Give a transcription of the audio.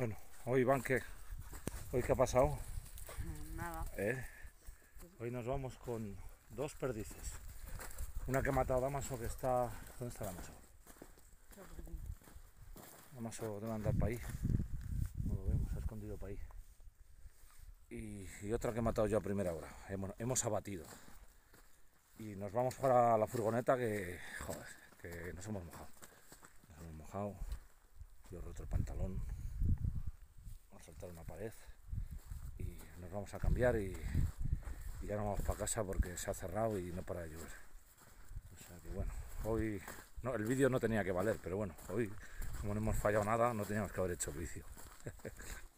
Bueno, hoy Iván, ¿hoy qué ha pasado? Nada. Hoy nos vamos con dos perdices. Una que ha matado a Damaso, que está... ¿Dónde está Damaso? Damaso debe andar para ahí. No lo vemos, se ha escondido para ahí. Y otra que he matado yo a primera hora. Hemos abatido. Y nos vamos para la furgoneta que nos hemos mojado. Nos hemos mojado. Yo he roto el pantalón. Vamos a saltar una pared. Y nos vamos a cambiar y ya nos vamos para casa porque se ha cerrado y no para de llover. O sea que bueno, hoy no, el vídeo no tenía que valer, pero bueno, hoy como no hemos fallado nada, no teníamos que haber hecho el vídeo.